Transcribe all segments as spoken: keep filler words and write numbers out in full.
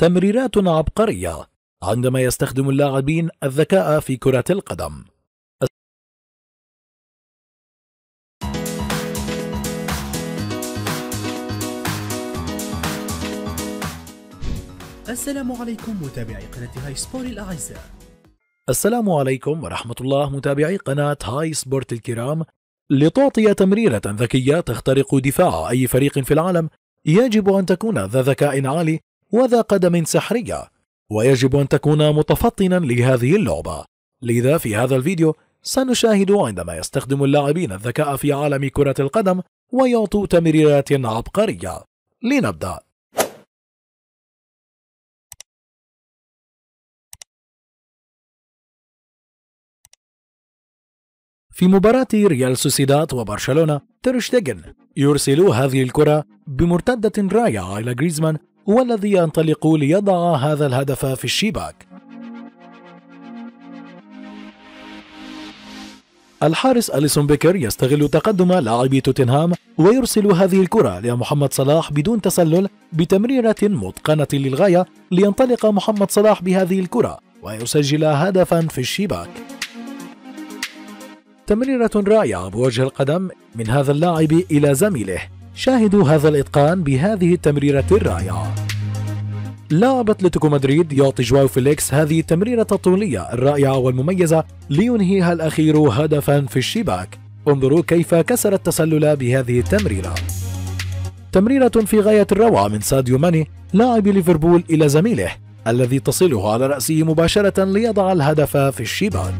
تمريرات عبقرية عندما يستخدم اللاعبين الذكاء في كرة القدم. السلام عليكم متابعي قناة هاي سبورت الأعزاء. السلام عليكم ورحمة الله متابعي قناة هاي سبورت الكرام. لتعطي تمريرة ذكية تخترق دفاع أي فريق في العالم يجب أن تكون ذا ذكاء عالي وذا قدم سحرية، ويجب أن تكون متفطنا لهذه اللعبة. لذا في هذا الفيديو سنشاهد عندما يستخدم اللاعبين الذكاء في عالم كرة القدم ويعطوا تمريرات عبقرية. لنبدأ. في مباراة ريال سوسيداد وبرشلونة، تير شتيجن يرسل هذه الكرة بمرتدة رائعة إلى غريزمان، والذي ينطلق ليضع هذا الهدف في الشباك. الحارس أليسون بيكر يستغل تقدم لاعبي توتنهام ويرسل هذه الكرة لمحمد صلاح بدون تسلل بتمريرة متقنة للغاية، لينطلق محمد صلاح بهذه الكرة ويسجل هدفا في الشباك. تمريرة رائعة بوجه القدم من هذا اللاعب إلى زميله. شاهدوا هذا الإتقان بهذه التمريرة الرائعة. لاعب أتلتيكو مدريد يعطي جواو فيليكس هذه التمريرة الطولية الرائعة والمميزة لينهيها الأخير هدفا في الشباك. انظروا كيف كسر التسلل بهذه التمريرة. تمريرة في غاية الروعة من ساديو ماني لاعب ليفربول إلى زميله، الذي تصله على رأسه مباشرة ليضع الهدف في الشباك.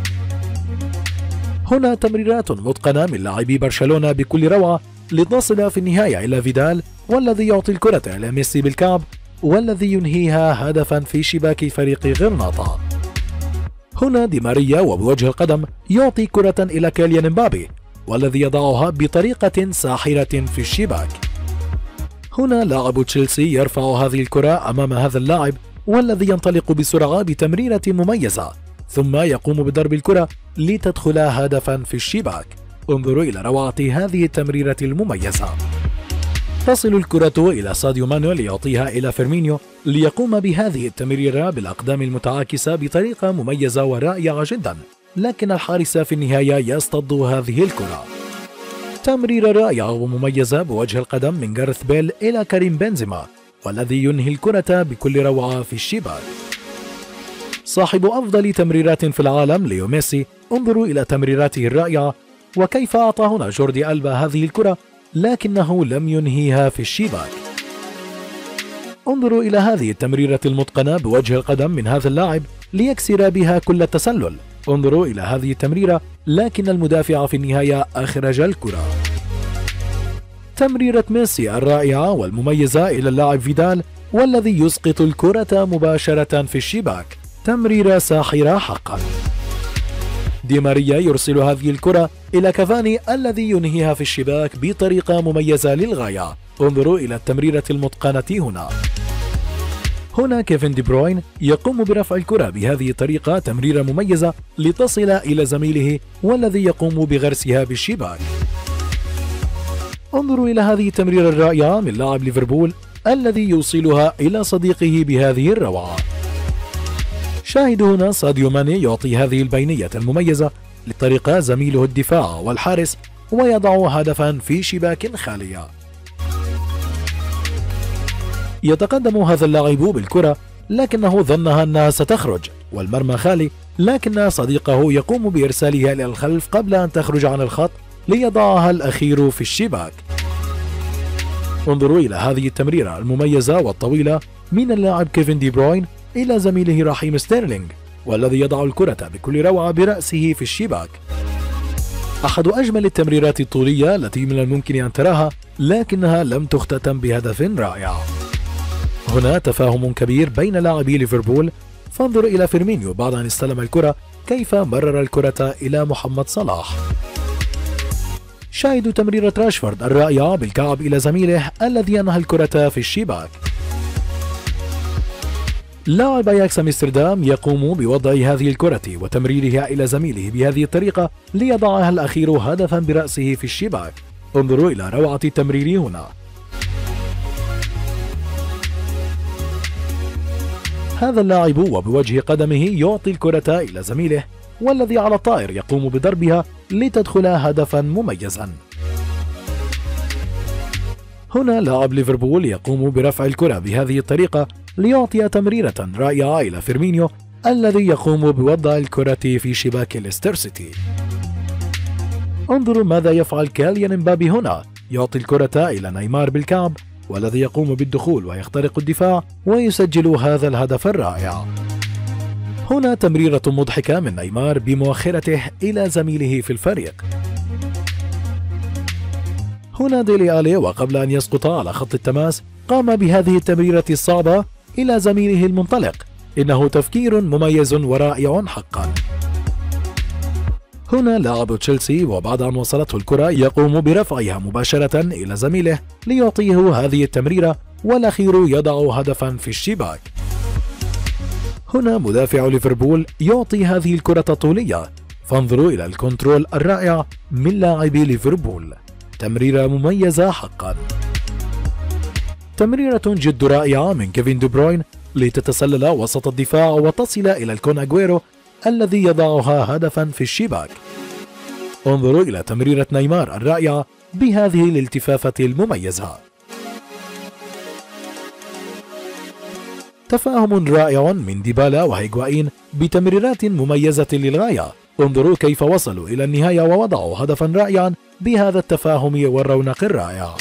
هنا تمريرات متقنة من لاعبي برشلونة بكل روعة لتصل في النهاية إلى فيدال، والذي يعطي الكرة إلى ميسي بالكعب، والذي ينهيها هدفا في شباك فريق غرناطة. هنا دي ماريا وبوجه القدم يعطي كرة إلى كيليان مبابي، والذي يضعها بطريقة ساحرة في الشباك. هنا لاعب تشيلسي يرفع هذه الكرة أمام هذا اللاعب، والذي ينطلق بسرعة بتمريرة مميزة، ثم يقوم بضرب الكرة لتدخل هدفا في الشباك. انظروا إلى روعة هذه التمريرة المميزة. تصل الكرة إلى ساديو ماني ليعطيها إلى فيرمينيو ليقوم بهذه التمريرة بالأقدام المتعاكسة بطريقة مميزة ورائعة جدا، لكن الحارس في النهاية يصطاد هذه الكرة. تمريرة رائعة ومميزة بوجه القدم من جارث بيل إلى كريم بنزيما، والذي ينهي الكرة بكل روعة في الشباك. صاحب أفضل تمريرات في العالم ليو ميسي، انظروا إلى تمريراته الرائعة وكيف أعطى هنا جوردي ألبا هذه الكرة، لكنه لم ينهيها في الشباك. انظروا إلى هذه التمريرة المتقنة بوجه القدم من هذا اللاعب ليكسر بها كل التسلل. انظروا إلى هذه التمريرة، لكن المدافع في النهاية أخرج الكرة. تمريرة ميسي الرائعة والمميزة إلى اللاعب فيدال، والذي يسقط الكرة مباشرة في الشباك. تمريرة ساحرة حقا. دي ماريا يرسل هذه الكرة إلى كافاني، الذي ينهيها في الشباك بطريقة مميزة للغاية. انظروا إلى التمريرة المتقنة هنا. هنا كيفن دي بروين يقوم برفع الكرة بهذه الطريقة، تمريرة مميزة لتصل إلى زميله، والذي يقوم بغرسها بالشباك. انظروا إلى هذه التمريرة الرائعة من لاعب ليفربول، الذي يوصلها إلى صديقه بهذه الروعة. شاهدوا هنا ساديو ماني يعطي هذه البينية المميزة لطريقة زميله الدفاع والحارس، ويضع هدفا في شباك خالية. يتقدم هذا اللاعب بالكرة، لكنه ظنها أنها ستخرج والمرمى خالي، لكن صديقه يقوم بإرسالها إلى الخلف قبل أن تخرج عن الخط ليضعها الأخير في الشباك. انظروا إلى هذه التمريرة المميزة والطويلة من اللاعب كيفن دي بروين إلى زميله رحيم ستيرلينغ، والذي يضع الكرة بكل روعة برأسه في الشباك. أحد أجمل التمريرات الطولية التي من الممكن أن تراها، لكنها لم تختتم بهدف رائع. هنا تفاهم كبير بين لاعبي ليفربول، فانظر إلى فيرمينيو بعد أن استلم الكرة كيف مرر الكرة إلى محمد صلاح. شاهدوا تمريرة راشفورد الرائعة بالكعب إلى زميله، الذي أنهى الكرة في الشباك. لاعب اياكس امستردام يقوم بوضع هذه الكرة وتمريرها إلى زميله بهذه الطريقة ليضعها الأخير هدفا برأسه في الشباك. انظروا إلى روعة التمرير هنا. هذا اللاعب وبوجه قدمه يعطي الكرة إلى زميله، والذي على الطائر يقوم بضربها لتدخل هدفا مميزا. هنا لاعب ليفربول يقوم برفع الكرة بهذه الطريقة ليعطي تمريرة رائعة إلى فيرمينيو الذي يقوم بوضع الكرة في شباك ليستر سيتي. انظروا ماذا يفعل كيليان امبابي هنا، يعطي الكرة إلى نيمار بالكعب، والذي يقوم بالدخول ويخترق الدفاع ويسجل هذا الهدف الرائع. هنا تمريرة مضحكة من نيمار بمؤخرته إلى زميله في الفريق. هنا ديلي ألي وقبل أن يسقط على خط التماس قام بهذه التمريرة الصعبة إلى زميله المنطلق. إنه تفكير مميز ورائع حقا. هنا لاعب تشيلسي وبعد أن وصلته الكرة يقوم برفعها مباشرة إلى زميله ليعطيه هذه التمريرة، والأخير يضع هدفا في الشباك. هنا مدافع ليفربول يعطي هذه الكرة الطولية، فانظروا إلى الكنترول الرائع من لاعبي ليفربول. تمريرة مميزة حقا. تمريرة جد رائعة من كيفين دي بروين لتتسلل وسط الدفاع وتصل إلى الكون أغويرو الذي يضعها هدفا في الشباك. انظروا إلى تمريرة نيمار الرائعة بهذه الالتفافة المميزة. تفاهم رائع من ديبالا وهيغوايين بتمريرات مميزة للغاية. انظروا كيف وصلوا إلى النهاية ووضعوا هدفا رائعا بهذا التفاهم والرونق الرائع.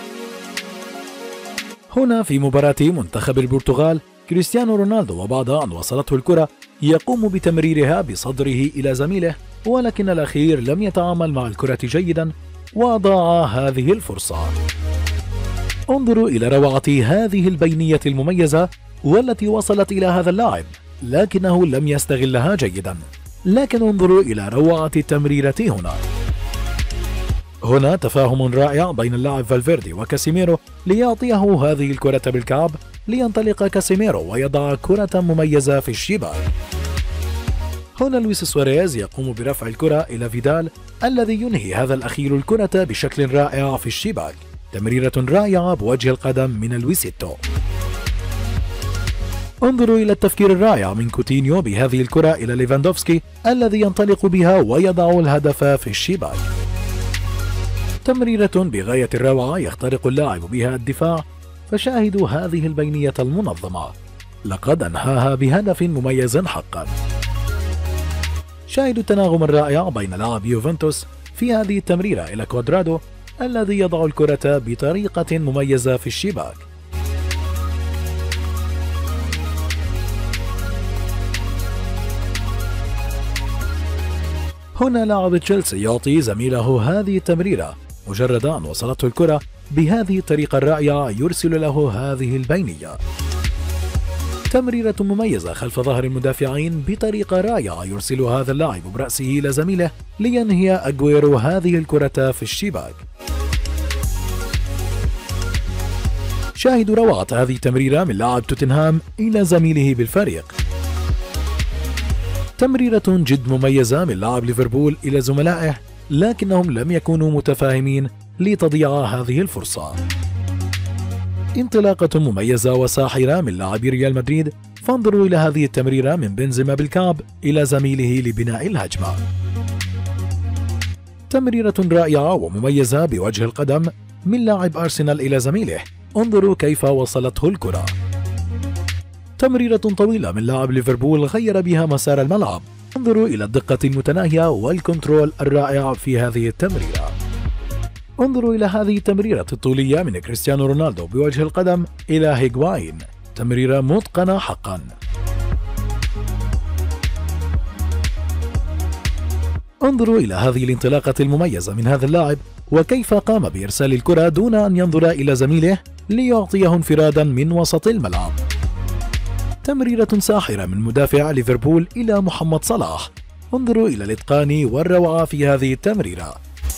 هنا في مباراة منتخب البرتغال كريستيانو رونالدو وبعد أن وصلته الكرة يقوم بتمريرها بصدره إلى زميله، ولكن الأخير لم يتعامل مع الكرة جيدا وضاع هذه الفرصة. انظروا إلى روعة هذه البينية المميزة والتي وصلت إلى هذا اللاعب، لكنه لم يستغلها جيدا. لكن انظروا إلى روعة التمريرة هنا. هنا تفاهم رائع بين اللاعب فالفيردي وكاسيميرو ليعطيه هذه الكرة بالكعب، لينطلق كاسيميرو ويضع كرة مميزة في الشباك. هنا لويس سواريز يقوم برفع الكرة إلى فيدال الذي ينهي هذا الأخير الكرة بشكل رائع في الشباك. تمريرة رائعة بوجه القدم من لويسيتو. انظروا إلى التفكير الرائع من كوتينيو بهذه الكرة إلى ليفاندوفسكي الذي ينطلق بها ويضع الهدف في الشباك. تمريرة بغاية الروعة يخترق اللاعب بها الدفاع، فشاهدوا هذه البينية المنظمة. لقد أنهاها بهدف مميز حقا. شاهدوا التناغم الرائع بين لاعب يوفنتوس في هذه التمريرة إلى كوادرادو الذي يضع الكرة بطريقة مميزة في الشباك. هنا لاعب تشيلسي يعطي زميله هذه التمريرة، مجرد أن وصلته الكرة بهذه الطريقة الرائعة يرسل له هذه البينية. تمريرة مميزة خلف ظهر المدافعين بطريقة رائعة يرسل هذا اللاعب برأسه إلى زميله لينهي أغويرو هذه الكرة في الشباك. شاهدوا روعة هذه التمريرة من لاعب توتنهام إلى زميله بالفريق. تمريرة جد مميزة من لاعب ليفربول إلى زملائه، لكنهم لم يكونوا متفاهمين لتضيع هذه الفرصة. انطلاقة مميزة وساحرة من لاعب ريال مدريد، فانظروا إلى هذه التمريرة من بنزيما بالكعب إلى زميله لبناء الهجمة. تمريرة رائعة ومميزة بوجه القدم من لاعب أرسنال إلى زميله، انظروا كيف وصلته الكرة. تمريرة طويلة من لاعب ليفربول غير بها مسار الملعب، انظروا إلى الدقة المتناهية والكنترول الرائع في هذه التمريرة. انظروا إلى هذه التمريرة الطولية من كريستيانو رونالدو بوجه القدم إلى هيغوايين، تمريرة متقنة حقا. انظروا إلى هذه الانطلاقة المميزة من هذا اللاعب وكيف قام بإرسال الكرة دون أن ينظر إلى زميله ليعطيه انفرادا من وسط الملعب. تمريرة ساحرة من مدافع ليفربول إلى محمد صلاح، انظروا إلى الإتقان والروعة في هذه التمريرة.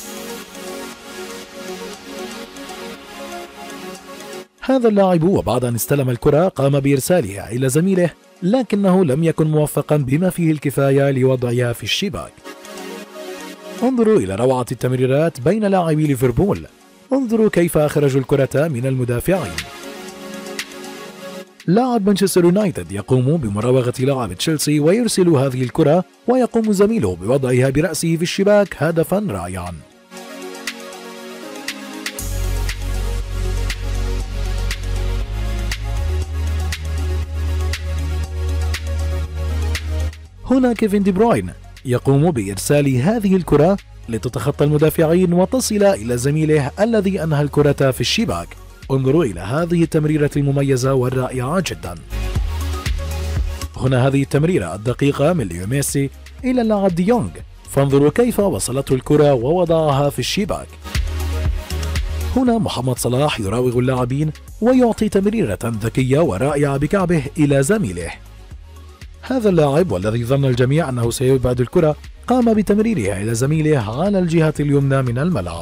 هذا اللاعب وبعد أن استلم الكرة قام بإرسالها إلى زميله، لكنه لم يكن موفقا بما فيه الكفاية لوضعها في الشباك. انظروا إلى روعة التمريرات بين لاعبي ليفربول، انظروا كيف أخرجوا الكرة من المدافعين. لاعب مانشستر يونايتد يقوم بمراوغة لاعب تشيلسي ويرسل هذه الكرة، ويقوم زميله بوضعها برأسه في الشباك، هدفا رائعا. هنا كيفن دي بروين يقوم بإرسال هذه الكرة لتتخطى المدافعين وتصل إلى زميله الذي أنهى الكرة في الشباك. انظروا إلى هذه التمريرة المميزة والرائعة جدا. هنا هذه التمريرة الدقيقة من ليو ميسي إلى اللاعب دي يونغ، فانظروا كيف وصلته الكرة ووضعها في الشباك. هنا محمد صلاح يراوغ اللاعبين ويعطي تمريرة ذكية ورائعة بكعبه إلى زميله. هذا اللاعب والذي ظن الجميع أنه سيبعد الكرة قام بتمريرها إلى زميله على الجهة اليمنى من الملعب.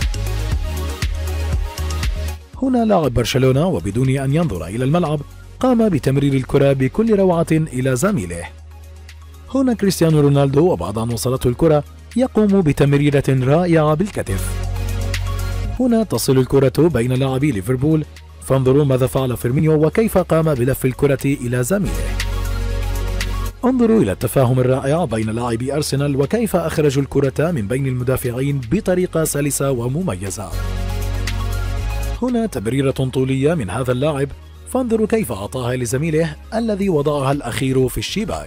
هنا لاعب برشلونة وبدون أن ينظر إلى الملعب قام بتمرير الكرة بكل روعة إلى زميله. هنا كريستيانو رونالدو وبعد أن وصلته الكرة يقوم بتمريرة رائعة بالكتف. هنا تصل الكرة بين لاعبي ليفربول، فانظروا ماذا فعل فيرمينيو وكيف قام بلف الكرة إلى زميله. انظروا إلى التفاهم الرائع بين لاعبي أرسنال وكيف أخرجوا الكرة من بين المدافعين بطريقة سلسة ومميزة. هنا تمريرة طولية من هذا اللاعب، فانظروا كيف أعطاها لزميله الذي وضعها الأخير في الشباك.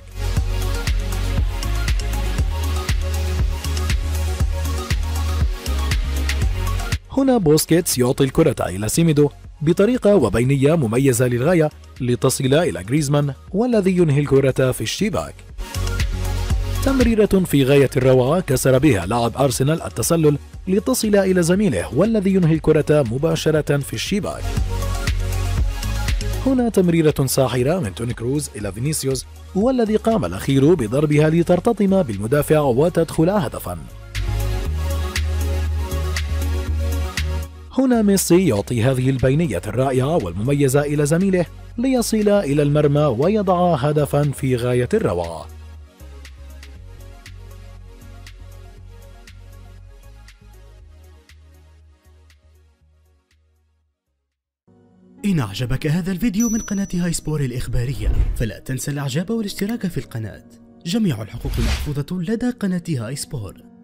هنا بوسكيتس يعطي الكرة إلى سيميدو بطريقة وبينية مميزة للغاية لتصل إلى جريزمان والذي ينهي الكرة في الشباك. تمريرة في غاية الروعة كسر بها لاعب أرسنال التسلل لتصل إلى زميله والذي ينهي الكرة مباشرة في الشباك. هنا تمريرة ساحرة من توني كروز إلى فينيسيوس والذي قام الأخير بضربها لترتطم بالمدافع وتدخل هدفا. هنا ميسي يعطي هذه البينية الرائعة والمميزة إلى زميله ليصل إلى المرمى ويضع هدفا في غاية الروعة. إن أعجبك هذا الفيديو من قناة هاي سبور الإخبارية فلا تنسى الإعجاب والاشتراك في القناة. جميع الحقوق محفوظة لدى قناة هاي سبور.